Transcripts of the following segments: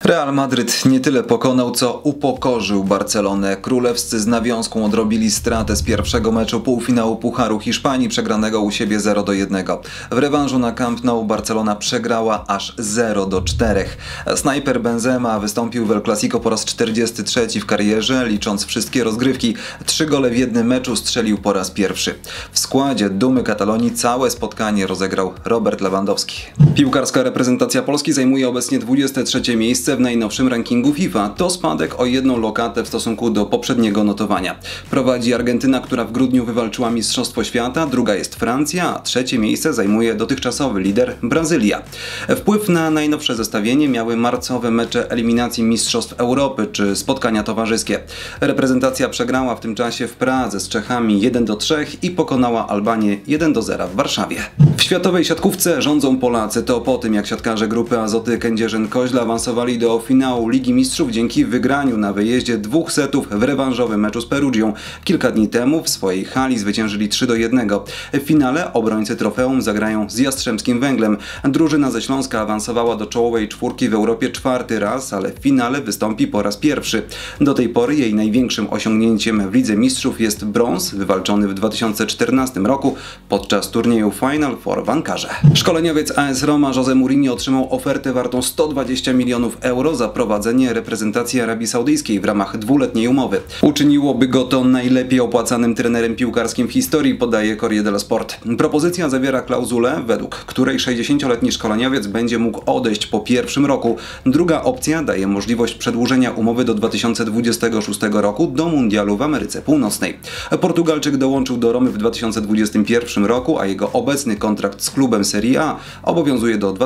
Real Madryt nie tyle pokonał, co upokorzył Barcelonę. Królewscy z nawiązką odrobili stratę z pierwszego meczu półfinału Pucharu Hiszpanii, przegranego u siebie 0-1. W rewanżu na Camp Nou Barcelona przegrała aż 0-4. Snajper Benzema wystąpił w El Clasico po raz 43 w karierze, licząc wszystkie rozgrywki. 3 gole w jednym meczu strzelił po raz pierwszy. W składzie dumy Katalonii całe spotkanie rozegrał Robert Lewandowski. Piłkarska reprezentacja Polski zajmuje obecnie 23 miejsce w najnowszym rankingu FIFA. To spadek o 1 lokatę w stosunku do poprzedniego notowania. Prowadzi Argentyna, która w grudniu wywalczyła Mistrzostwo Świata, druga jest Francja, a trzecie miejsce zajmuje dotychczasowy lider Brazylia. Wpływ na najnowsze zestawienie miały marcowe mecze eliminacji Mistrzostw Europy czy spotkania towarzyskie. Reprezentacja przegrała w tym czasie w Pradze z Czechami 1-3 i pokonała Albanię 1-0 w Warszawie. W światowej siatkówce rządzą Polacy. To po tym, jak siatkarze grupy Azoty Kędzierzyn-Koźle awansowali do finału Ligi Mistrzów dzięki wygraniu na wyjeździe 2 setów w rewanżowym meczu z Perugią. Kilka dni temu w swojej hali zwyciężyli 3-1. W finale obrońcy trofeum zagrają z Jastrzębskim Węglem. Drużyna ze Śląska awansowała do czołowej czwórki w Europie 4. raz, ale w finale wystąpi po raz pierwszy. Do tej pory jej największym osiągnięciem w Lidze Mistrzów jest brąz, wywalczony w 2014 roku podczas turnieju Final Four w Ankarze. Szkoleniowiec AS Roma José Mourinho otrzymał ofertę wartą 120 milionów euro za prowadzenie reprezentacji Arabii Saudyjskiej w ramach 2-letniej umowy. Uczyniłoby go to najlepiej opłacanym trenerem piłkarskim w historii, podaje Corriere dello Sport. Propozycja zawiera klauzulę, według której 60-letni szkoleniowiec będzie mógł odejść po pierwszym roku. Druga opcja daje możliwość przedłużenia umowy do 2026 roku do mundialu w Ameryce Północnej. Portugalczyk dołączył do Romy w 2021 roku, a jego obecny kontrakt z klubem Serie A obowiązuje do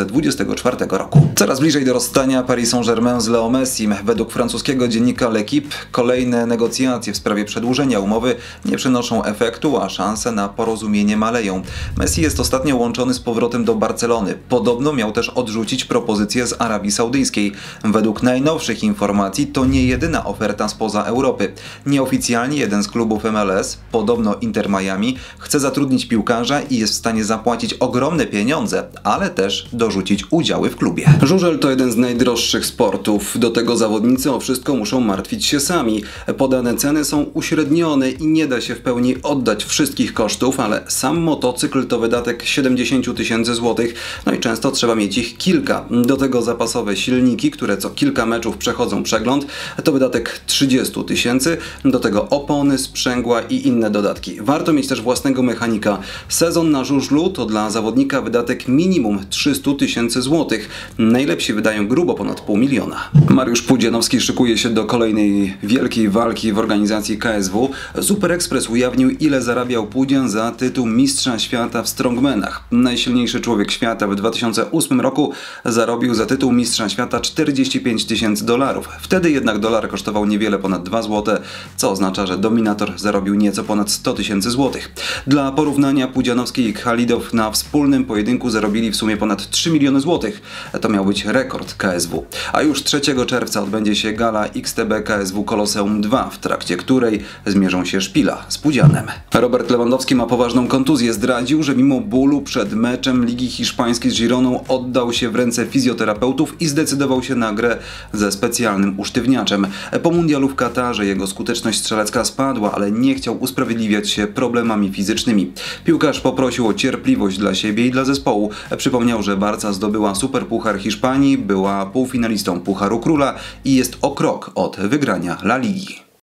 2024 roku. Coraz bliżej do rozstania Paris Saint-Germain z Leo Messim. Według francuskiego dziennika L'Équipe kolejne negocjacje w sprawie przedłużenia umowy nie przynoszą efektu, a szanse na porozumienie maleją. Messi jest ostatnio łączony z powrotem do Barcelony. Podobno miał też odrzucić propozycję z Arabii Saudyjskiej. Według najnowszych informacji to nie jedyna oferta spoza Europy. Nieoficjalnie jeden z klubów MLS, podobno Inter Miami, chce zatrudnić piłkarza i jest w stanie zapłacić ogromne pieniądze, ale też dorzucić udziały w klubie. Żużel to jeden z najdroższych sportów. Do tego zawodnicy o wszystko muszą martwić się sami. Podane ceny są uśrednione i nie da się w pełni oddać wszystkich kosztów, ale sam motocykl to wydatek 70 tysięcy złotych, no i często trzeba mieć ich kilka. Do tego zapasowe silniki, które co kilka meczów przechodzą przegląd, to wydatek 30 tysięcy, do tego opony, sprzęgła i inne dodatki. Warto mieć też własnego mechanika. Sezon na żużlu to dla zawodnika wydatek minimum 300 tysięcy złotych. Najlepsi wydają grubo ponad $500 000. Mariusz Pudzianowski szykuje się do kolejnej wielkiej walki w organizacji KSW. Super Express ujawnił, ile zarabiał Pudzian za tytuł mistrza świata w strongmanach. Najsilniejszy człowiek świata w 2008 roku zarobił za tytuł mistrza świata $45 tysięcy. Wtedy jednak dolar kosztował niewiele ponad 2 zł, co oznacza, że dominator zarobił nieco ponad 100 tysięcy złotych. Dla porównania Pudzianowski i Khalidow na wspólnym pojedynku zarobili w sumie ponad 3 miliony złotych. To miał być rekord KSW. A już 3 czerwca odbędzie się gala XTB KSW Koloseum 2, w trakcie której zmierzą się Szpila z Pudzianem. Robert Lewandowski ma poważną kontuzję. Zdradził, że mimo bólu przed meczem Ligi Hiszpańskiej z Gironą oddał się w ręce fizjoterapeutów i zdecydował się na grę ze specjalnym usztywniaczem. Po mundialu w Katarze jego skuteczność strzelecka spadła, ale nie chciał usprawiedliwiać się problemami fizycznymi. Piłkarz poprosił o cierpliwość dla siebie i dla zespołu. Przypomniał, że Barca zdobyła Superpuchar Hiszpanii, była półfinalistą Pucharu Króla i jest o krok od wygrania La Ligi.